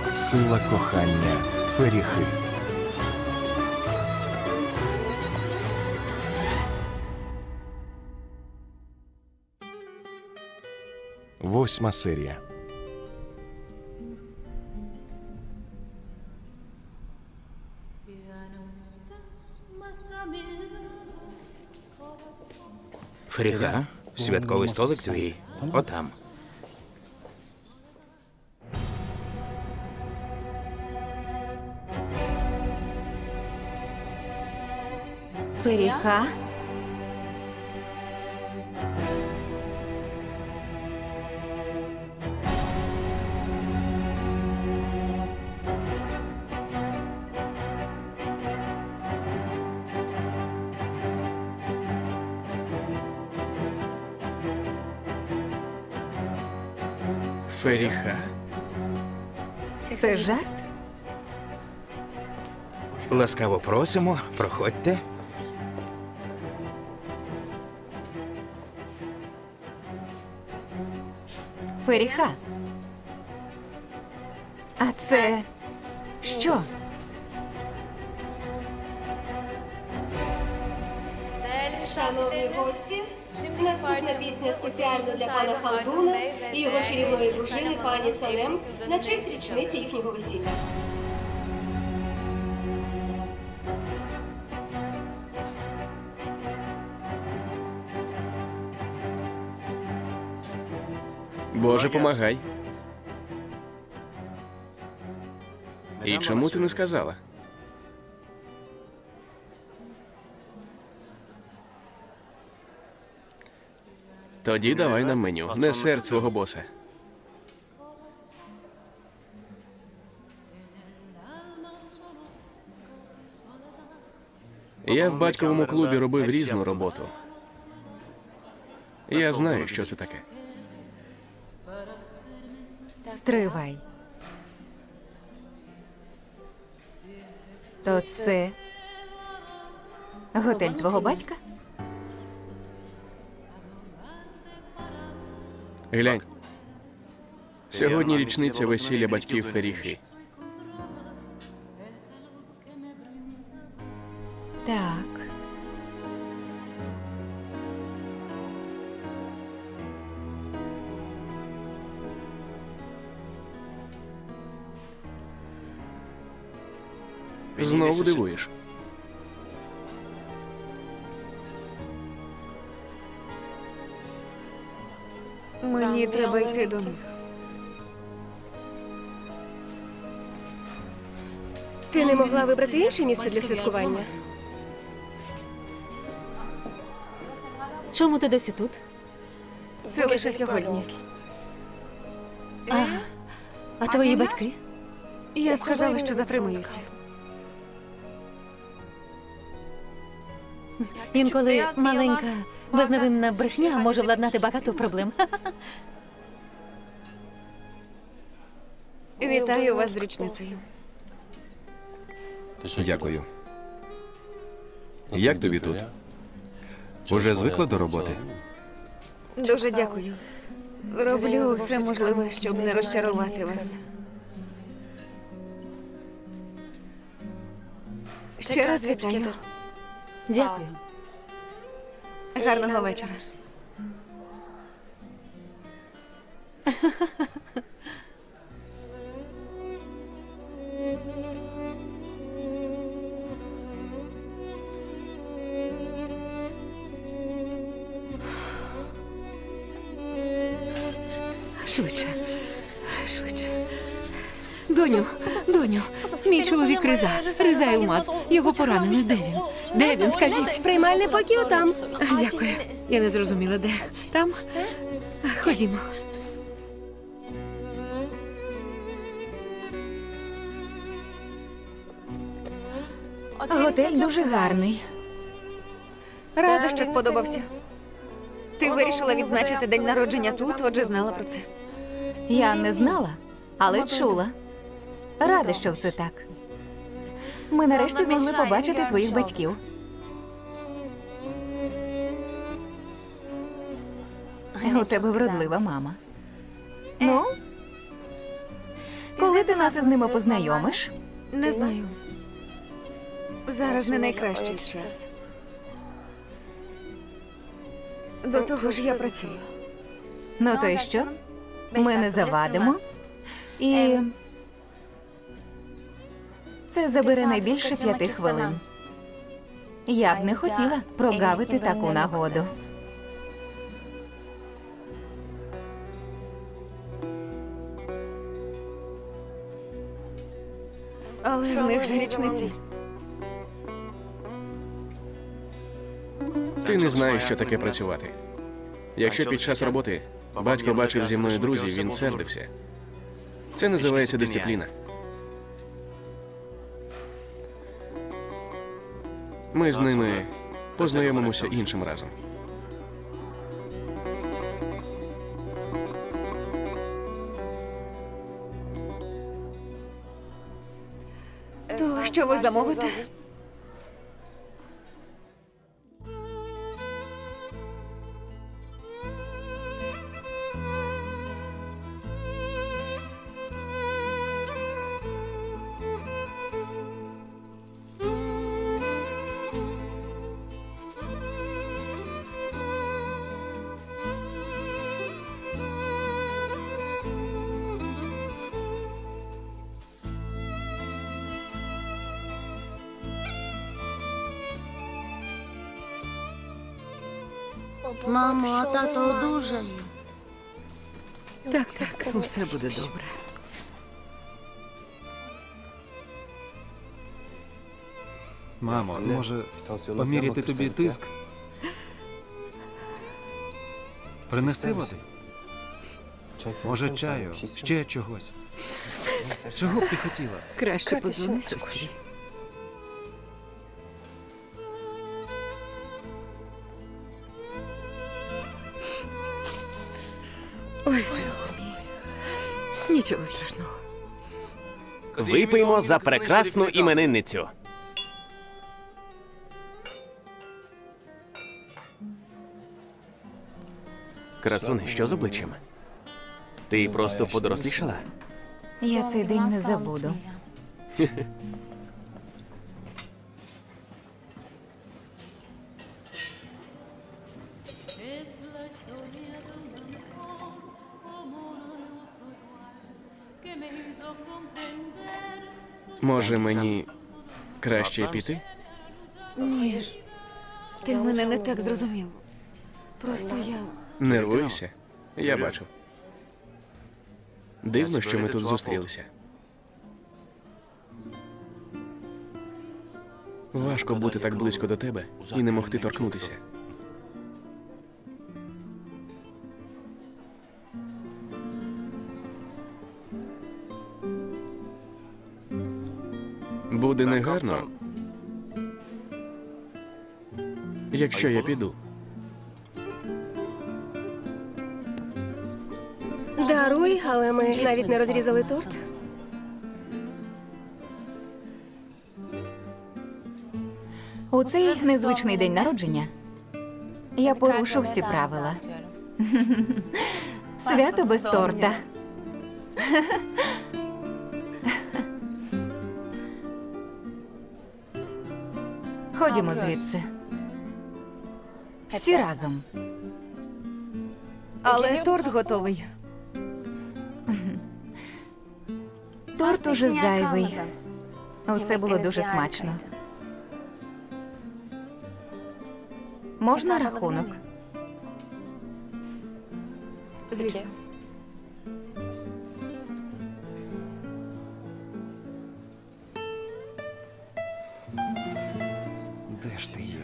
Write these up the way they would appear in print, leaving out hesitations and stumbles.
Сила кохання Феріхи. 8 серія. Феріха, святковий столик твій. Отам. Феріха? Феріха. Це жарт? Ласкаво просимо, проходьте. Феріха? А це що? Шановні гості, наступна пісня спеціально для пана Халдуна і його чарівної дружини пані Салем на честь річниці їхнього весілля. Боже, помагай. І чому ти не сказала? Тоді давай нам меню. Не сердь свого боса. Я в батьковому клубі робив різну роботу. Я знаю, що це таке. Стривай. То це готель твого батька? Глянь. Сьогодні річниця весілля батьків Феріхи. Так. Знову дивуєш. Мені треба йти до них. Ти не могла вибрати інше місце для святкування? Чому ти досі тут? Це лише сьогодні. А твої батьки? Я сказала, що затримуюся. Інколи маленька, безневинна брехня може владнати багато проблем. Вітаю вас з річницею. Дякую. Як тобі тут? Уже звикла до роботи? Дуже дякую. Роблю все можливе, щоб не розчарувати вас. Ще раз вітаю. Дякую. Гарного вечора. Швидше. Швидше. Доню, мій чоловік Риза. Риза Елмаз. Його поранено. Де він? Де він? Скажіть. Приймальний покій там. Дякую. Я не зрозуміла, де. Там? Ходімо. Готель дуже гарний. Рада, що сподобався. Ти вирішила відзначити день народження тут, отже знала про це. Я не знала, але чула. Рада, що все так. Ми нарешті змогли побачити твоїх батьків. У тебе вродлива мама. Ну? Коли Коли ти нас із ними познайомиш? Не знаю. Зараз не найкращий час. До того ж я працюю. Ну то й що? Ми не завадимо. І це забере найбільше 5 хвилин. Я б не хотіла прогавити таку нагоду. Але в них же річниці. Ти не знаєш, що таке працювати. Якщо під час роботи батько бачив зі мною друзів, він сердився. Це називається дисципліна. Ми з ними познайомимося іншим разом. То що ви замовите? Мамо, а тато одужає? Так, так, усе буде добре. Мамо, може поміряти тобі тиск? Принести води? Може, чаю, ще чогось? Чого б ти хотіла? Краще подзвони сестрі. Ой, синку мій. Нічого страшного. Випиймо за прекрасну іменинницю. Красуне, що з обличчям? Ти просто подорослішала? Я цей день не забуду. Може, мені краще піти? Ні, ти мене не так зрозумів. Просто я... Нервуєшся? Я бачу. Дивно, що ми тут зустрілися. Важко бути так близько до тебе і не могти торкнутися. Буде негарно, якщо я піду. Даруй, але ми навіть не розрізали торт. У цей незвичний день народження я порушу всі правила. Свято без торта. Ходімо звідси. Всі разом. Але торт готовий. Торт уже зайвий. Усе було дуже смачно. Можна рахунок? Звісно. Де ж ти є?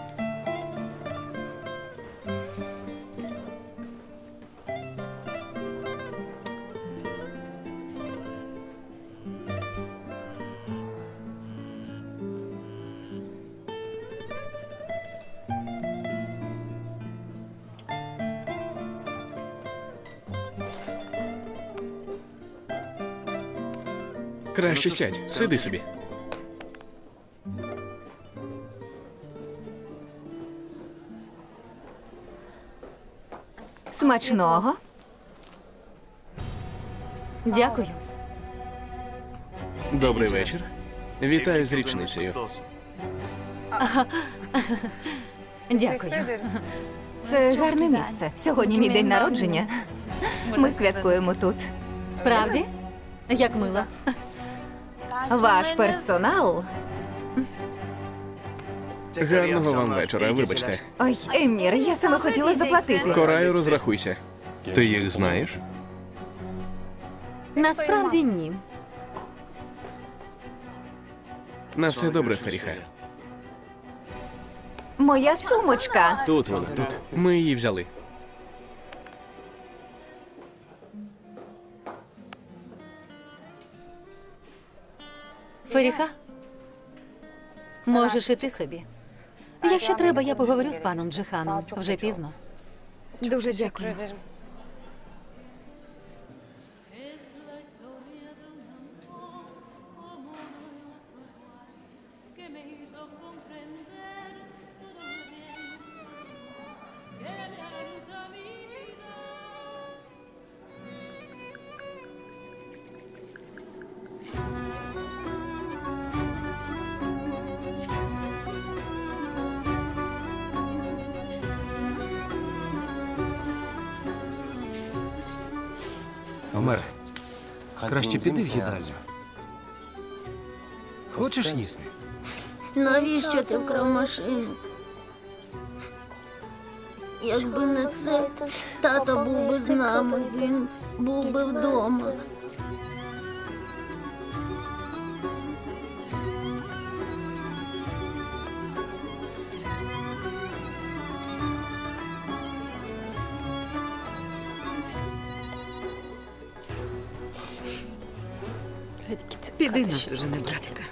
Краще сядь, сиди собі. Смачного. Дякую. Добрий вечір. Вітаю з річницею. Дякую. Це гарне місце. Сьогодні мій день народження. Ми святкуємо тут. Справді? Як мило. Ваш персонал. Гарного вам вечора, вибачте. Ой, Емір, я саме хотіла заплатити. Кораю, розрахуйся. Ти їх знаєш? Насправді ні. На все добре, Феріха. Моя сумочка. Тут вона, тут. Ми її взяли. Феріха? Можеш іти собі. Якщо треба, я поговорю з паном Джиханом. Вже пізно. Дуже дякую. Омер, краще піди в їдальню. Хочеш їсти? Навіщо ти вкрав машину? Якби не це, тато був би з нами, він був би вдома. Піди нас дуже не братика.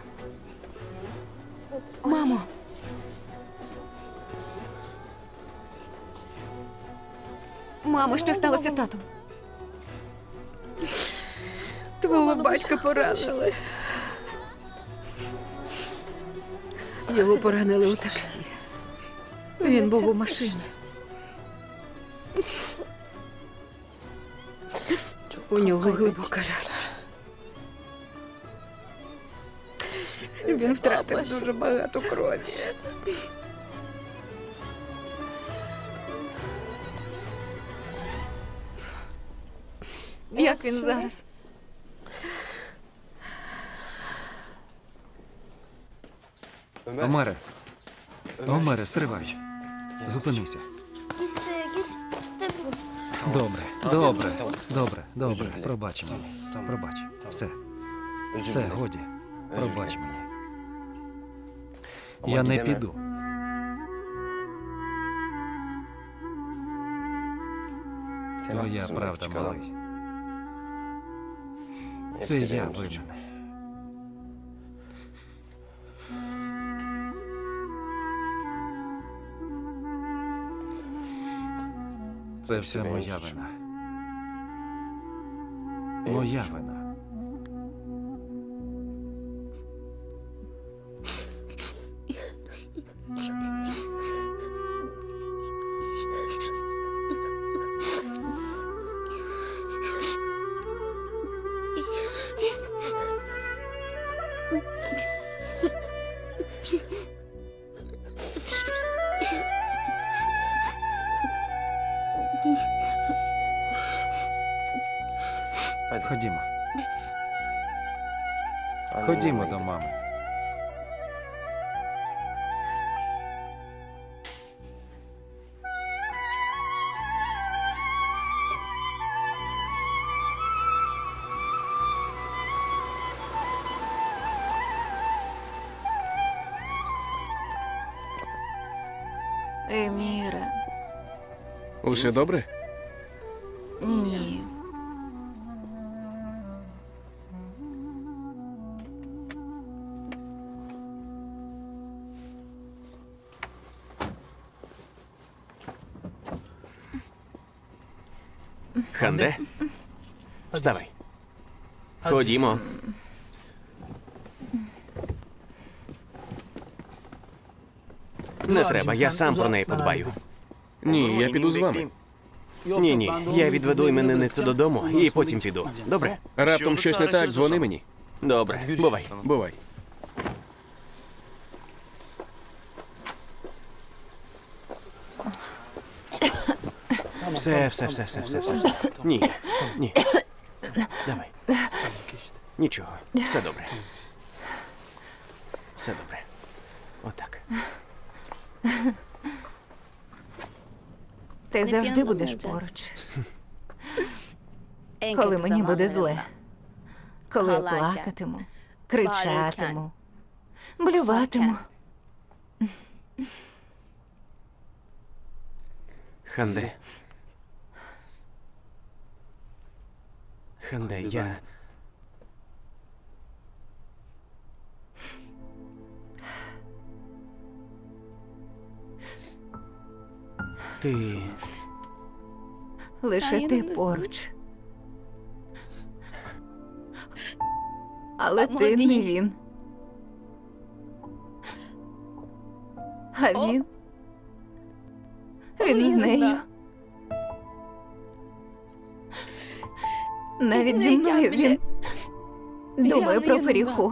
Мамо! Мамо, що сталося з татом? Твого батька поранили. Його поранили у таксі. Він був у машині. У нього глибока рана. Він втратив дуже багато крові. Як він зараз? Омере. Омере, стривай. Зупинися. Добре, добре, добре, добре. Пробач мені. Пробач. Все. Все, годі. Пробач мені. Я не піду. Твоя правда, малий. Це я винен. Це все моя вина. Моя вина. Ходімо. Ходімо до мами. Еміре. Усе добре? Ні. Ханде? Вставай. Ходімо. Не треба, я сам про неї подбаю. Ні, я піду з вами. Ні, я відведу іменинницю додому і потім піду. Добре? Раптом щось не так, дзвони мені. Добре, бувай. Бувай. Все. Ні. Давай. Нічого, все добре. Все добре. Отак. Ти завжди будеш поруч. Коли мені буде зле. Коли я плакатиму, кричатиму, блюватиму. Ханде. Ханде, я... Ти... Лише ти поруч. Але ти не він. А він? Він з нею. Навіть зі мною він думає про Феріху.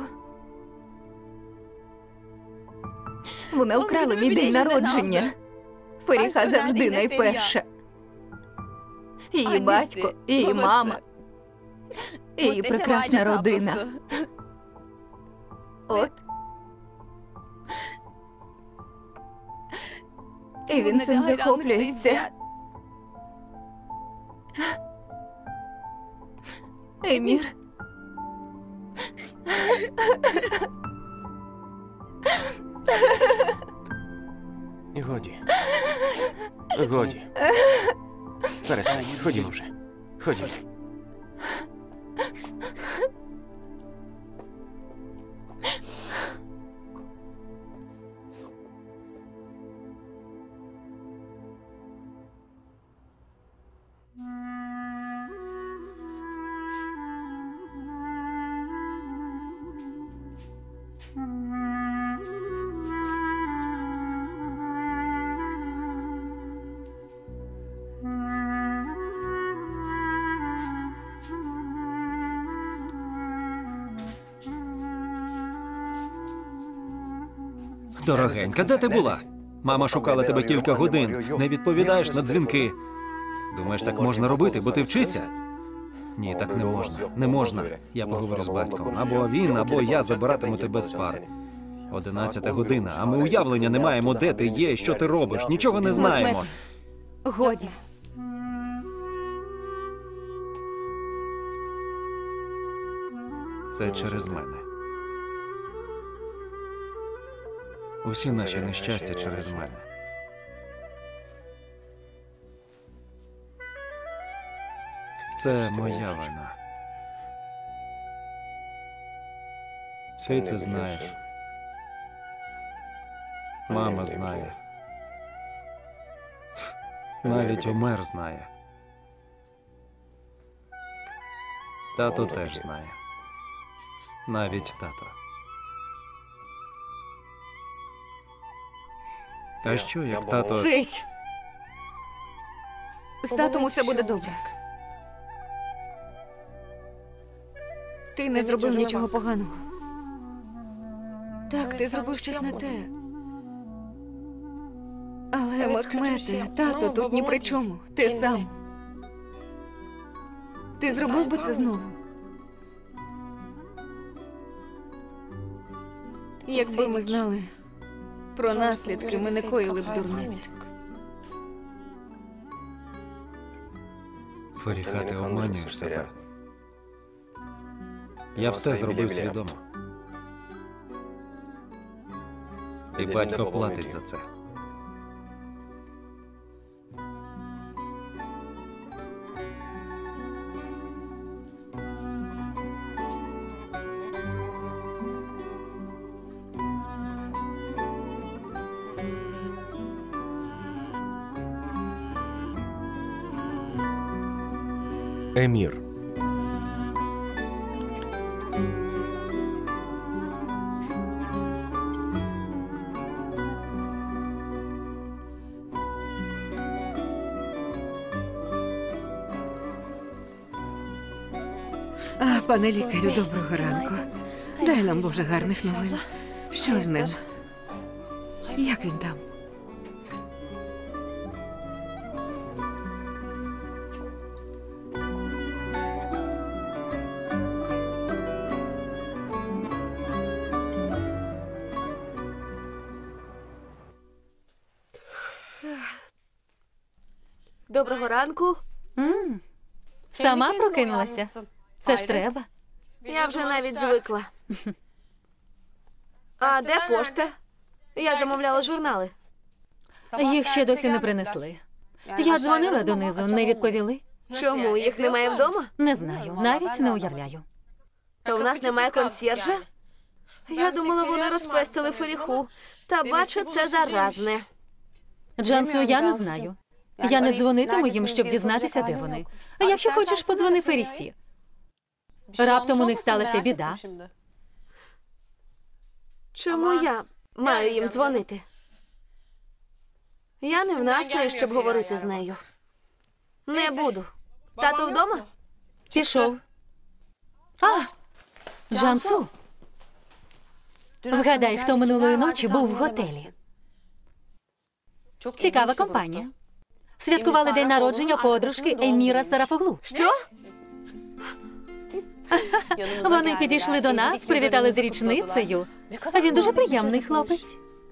Вона вкрала мій день народження. Феріха завжди найперша. Її батько, її мама, її прекрасна родина. От. І він цим захоплюється. Емір. Годі. Годі. Перестань, ходімо вже. Ходімо. Дорогенька, де ти була? Мама шукала тебе кілька годин. Не відповідаєш на дзвінки. Думаєш, так можна робити, бо ти вчишся? Ні, так не можна. Не можна. Я поговорю з батьком. Або він, або я забиратиму тебе з пари. 11 година, а ми уявлення не маємо, де ти є і що ти робиш. Нічого не знаємо. Годі. Це через мене. Усі наші нещастя через мене. Це моя вина. Ти це знаєш. Мама знає. Навіть Омер знає. Тато теж знає. Навіть тато. А що, як тато... Сидь! З татом усе буде добре. Ти не зробив нічого поганого. Так, ти зробив щось не те. Але, Мехмете, тато тут ні при чому. Ти сам. Ти зробив би це знову? Якби ми знали про наслідки, ми не коїли б дурниць. Феріха, ти обманюєш себе. Я все зробив свідомо. І батько платить за це. Емір. Пане лікарю, доброго ранку. Дай нам, Боже, гарних новин. Що з ним? Як він там? Доброго ранку. Сама прокинулася? Це ж треба. Я вже навіть звикла. А де пошта? Я замовляла журнали. Їх ще досі не принесли. Я дзвонила донизу, не відповіли. Чому? Їх немає вдома? Не знаю, навіть не уявляю. То в нас немає консьєржа? Я думала, вони розпестили Феріху. Та бачу, це заразне. Джансу, я не знаю. Я не дзвонитиму їм, щоб дізнатися, де вони. А якщо хочеш, подзвони Ферісі. Раптом у них сталася біда. Чому я маю їм дзвонити? Я не в настрої, щоб говорити з нею. Не буду. Тато вдома? Пішов. А, Джансу. Вгадай, хто минулої ночі був в готелі. Цікава компанія. Святкували день народження подружки Еміра Сарафоглу. Що? Вони підійшли до нас, привітали з річницею. А він дуже приємний хлопець.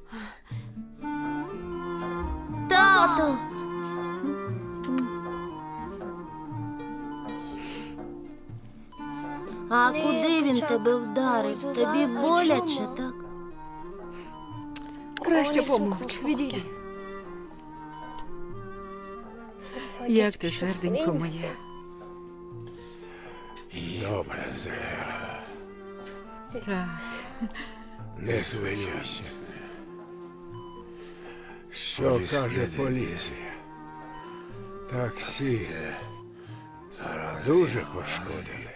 Тато! А куди він тебе вдарив? Тобі боляче, так? Краще помовч, відійди. Як ти, серденько моє? Добре, Зера. Так. Не хвилюйся. Що каже поліція? Таксі дуже пошкодили.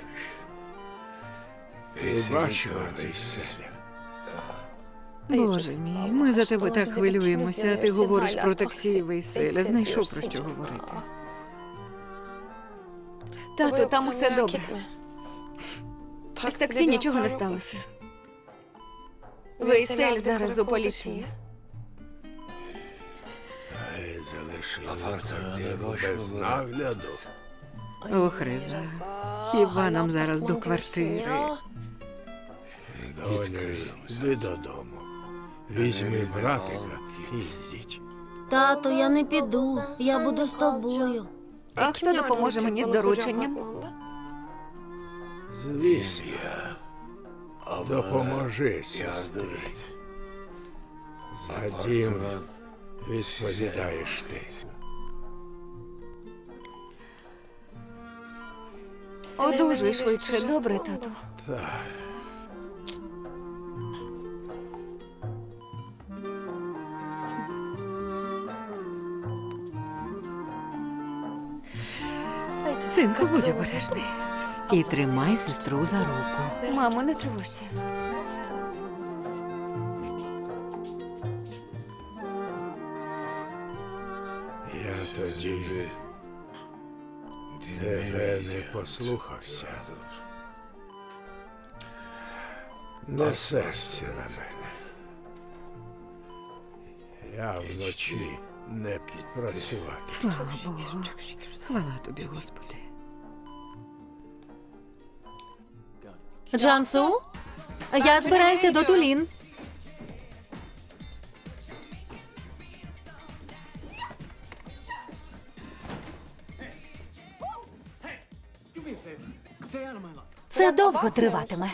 Ти бачила весілля? Боже мій, ми за тебе так хвилюємося, а ти говориш про таксі і весілля. Знайшов про що говорити. Тато, там усе добре. З таксі нічого не сталося. Вейсель зараз у поліції. Ай, залишили квартиру без нагляду. Ох, Риза, хіба нам зараз до квартири? Доню, йди додому. Візьми братика і йдіть. Тато, я не піду. Я буду з тобою. А хто допоможе мені з дорученням? Звісно. Допоможи, сестрі. За дім відповідаєш ти. Одужуй швидше, добре, тату? Так. Синку, будь обережний. І тримай сестру за руку. Мамо, не тривожся. Я тоді тебе не послухався. Не серця на мене. Я вночі не підпрацювати. Слава Богу. Хвала тобі, Господи. Джансу, я збираюся до Тулін. Це довго триватиме.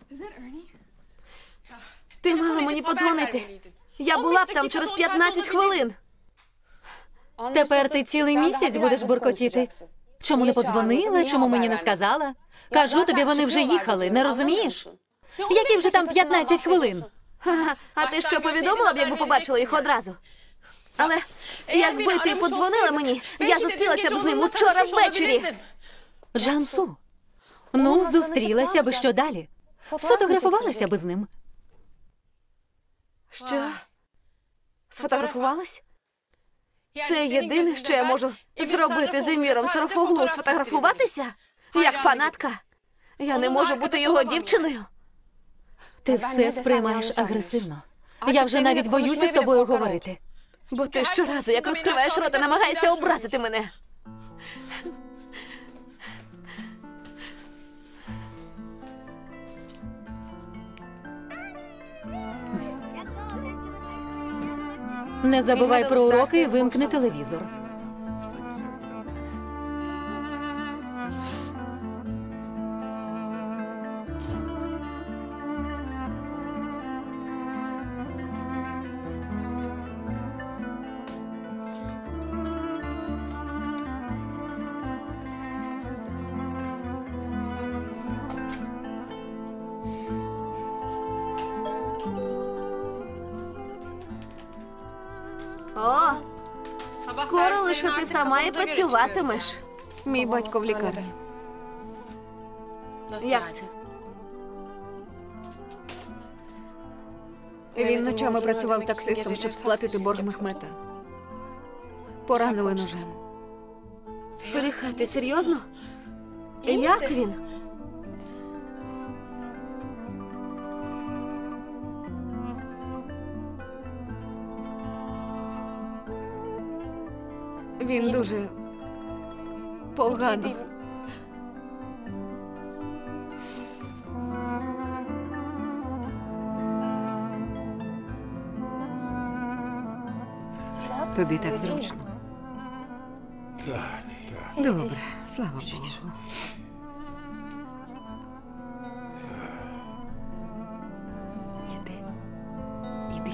Ти мала мені подзвонити. Я була б там через 15 хвилин. Тепер ти цілий місяць будеш буркотіти. Чому не подзвонила, чому мені не сказала? Кажу тобі, вони вже їхали, не розумієш? Які вже там 15 хвилин? А ти що, повідомила б, якби побачила їх одразу? Але якби ти подзвонила мені, я зустрілася б з ним учора ввечері. Джансу, ну, зустрілася би, що далі? Сфотографувалася би з ним. Що? Сфотографувалась? Це єдине, що я можу зробити з Еміром Сарафоглу – сфотографуватися? Як фанатка? Я не можу бути його дівчиною. Ти все сприймаєш агресивно. Я вже навіть боюся з тобою говорити. Бо ти щоразу, як розкриваєш рота, намагаєшся образити мене. Не забувай про уроки і вимкни телевізор. О, скоро лише ти сама і працюватимеш. Мій батько в лікарні. Як це? Він ночами працював таксистом, щоб сплатити борг Мехмета. Поранили ножем. Феріха, ти серйозно? Як він? Він дуже погано. Тобі так зручно. Так, так. Добре, слава Богу. Іди. Іди.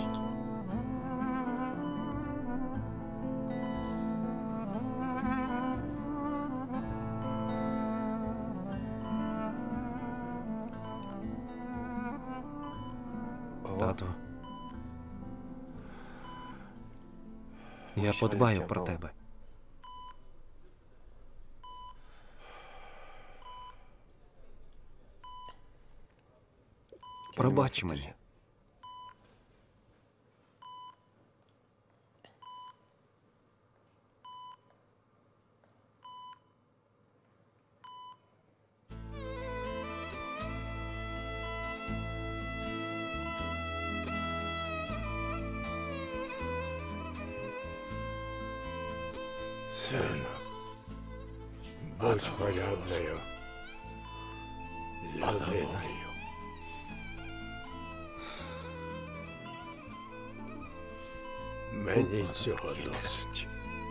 Тату. Я подбаю про тебе. Пробач мені. Сину, будь порядною людиною. Мені цього досить.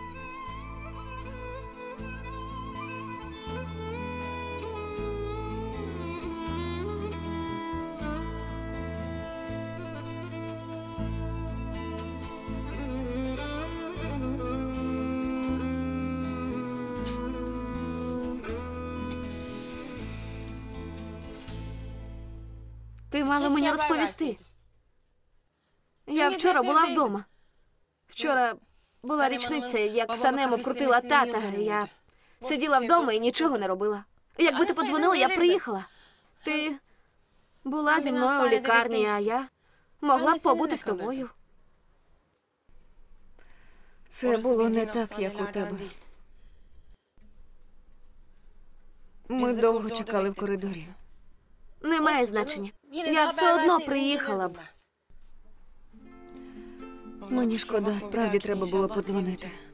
Ти мала мені розповісти. Я вчора була вдома. Вчора була річниця, як Санем обкрутила тата. Я сиділа вдома і нічого не робила. Якби ти подзвонила, я б приїхала. Ти була зі мною у лікарні, а я могла б побути з тобою. Це було не так, як у тебе. Ми довго чекали в коридорі. Немає значення. Я все одно приїхала б. Мені шкода, справді треба було подзвонити.